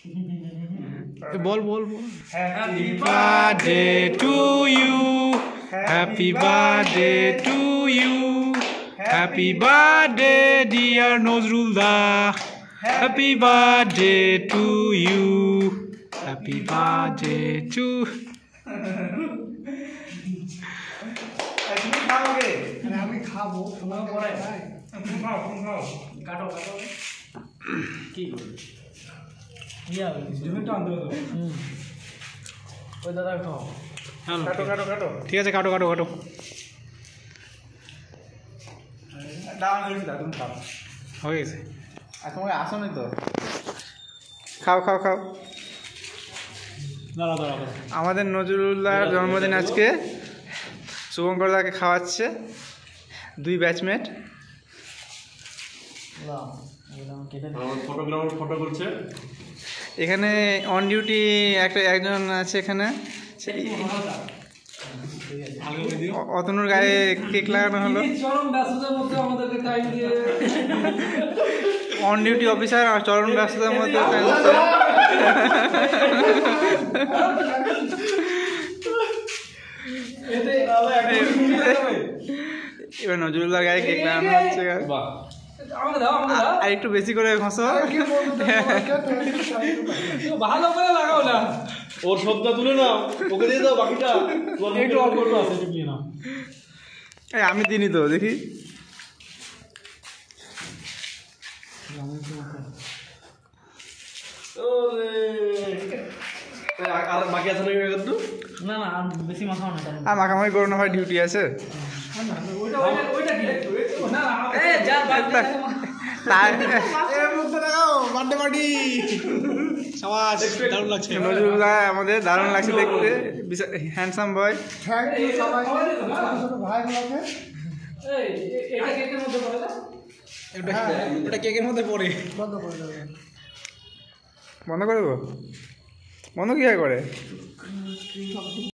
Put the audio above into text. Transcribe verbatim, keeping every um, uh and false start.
বল বল বল happy birthday to you happy birthday to you happy birthday dear Nazrul দা happy birthday to you happy birthday to আমি খাবো তোমার পরে খাও খাও কাটো কাটো কি করবে ইয়া জিমিটা আনতে দাও হুম ওই দাদা খাও কাটো কাটো কাটো ঠিক আছে কাটো কাটো কাটো ডাউন হয়েছে তুমি খাও হয়ে গেছে আর তোমাকে আসো নি তো খাও খাও খাও দাঁড়া দাঁড়া আমাদের নজরুল্লাহর জন্মদিন আজকে শুভঙ্কর দাকে খাওয়াচ্ছে দুই ব্যাচমেট ফটোগ্রাফার ফটো করছে এখানে অন ডিউটি একটা একজন আছে এখানে অতনুর গায়ে কেক লাগানো হলো চরম ব্যস্ততার মধ্যে আমাদেরকে টাইম দিয়ে অন ডিউটি অফিসার আর চরম ব্যস্ততার মধ্যে এবার নজরুল্লাহ গায়ে কেক লাগানো হচ্ছে আর একটু বেশি করে ঘষো ভালো করে লাগাও না ওর সবটা তুলে নাও ওকে দিয়ে দাও বাকিটা একটু অল্প অল্প আছে একটু নিয়ে নাও এই আমি দিনই তো দেখি আর বাকি আছে নাকি একটু না না আর বেশি মাখাও না আর মাখামাখি করো না ভাই ডিউটি আছে ওইটা ওইটা ওইটা কি না এ যা বার্থডে পার্টি সবাই দারুণ লাগছে নজরুল্লাহ আমাদের দারুণ লাগছে দেখতে হ্যান্ডসাম বয় থ্যাংক ইউ সবাইকে ছোট ভাইগুলোকে এই এটা কেকের মধ্যে পড়ে না ওটা কেকের মধ্যে পড়ে বন্ধ করে দেবো বন্ধ করে দেবো বন্ধ কি করে